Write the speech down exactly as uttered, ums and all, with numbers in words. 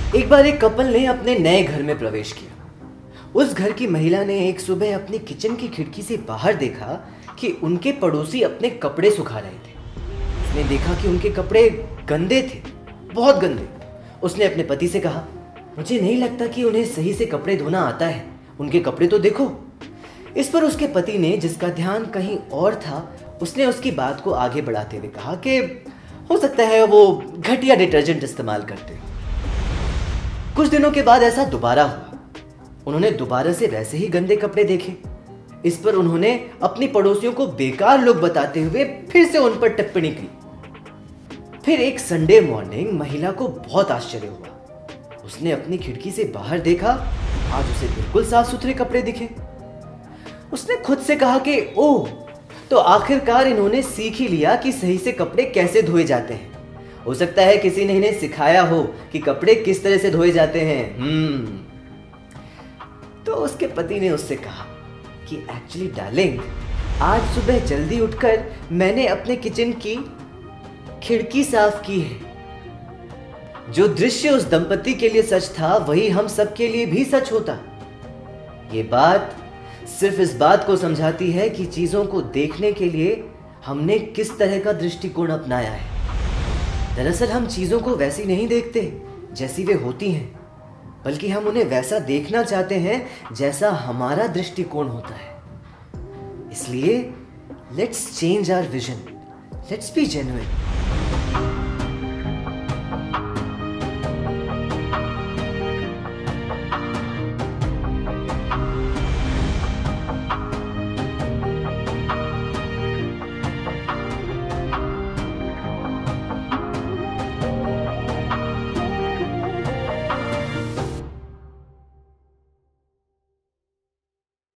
एक बार एक कपल ने अपने नए घर में प्रवेश किया। उस घर की महिला ने एक सुबह अपनी किचन की खिड़की से बाहर देखा कि उनके पड़ोसी अपने कपड़े सुखा रहे थे। उसने देखा कि उनके कपड़े गंदे थे, बहुत गंदे। उसने अपने पति से कहा, मुझे नहीं लगता कि उन्हें सही से कपड़े धोना आता है, उनके कपड़े तो देखो। इस पर उसके पति ने, जिसका ध्यान कहीं और था, उसने उसकी बात को आगे बढ़ाते हुए कहा कि हो सकता है वो घटिया डिटर्जेंट इस्तेमाल करते हैं। कुछ दिनों के बाद ऐसा दोबारा हुआ। उन्होंने दोबारा से वैसे ही गंदे कपड़े देखे। इस पर उन्होंने अपनी पड़ोसियों को बेकार लोग बताते हुए फिर से उन पर टिप्पणी की। फिर एक संडे मॉर्निंग महिला को बहुत आश्चर्य हुआ। उसने अपनी खिड़की से बाहर देखा, आज उसे बिल्कुल साफ सुथरे कपड़े दिखे। उसने खुद से कहा कि ओह, तो आखिरकार इन्होंने सीख ही लिया कि सही से कपड़े कैसे धोए जाते हैं। हो सकता है किसी ने इन्हें सिखाया हो कि कपड़े किस तरह से धोए जाते हैं। हम्म तो उसके पति ने उससे कहा कि एक्चुअली डार्लिंग, आज सुबह जल्दी उठकर मैंने अपने किचन की खिड़की साफ की है। जो दृश्य उस दंपति के लिए सच था, वही हम सबके लिए भी सच होता। ये बात सिर्फ इस बात को समझाती है कि चीजों को देखने के लिए हमने किस तरह का दृष्टिकोण अपनाया है। दरअसल हम चीजों को वैसी नहीं देखते जैसी वे होती हैं, बल्कि हम उन्हें वैसा देखना चाहते हैं जैसा हमारा दृष्टिकोण होता है। इसलिए let's change our vision, let's be genuine.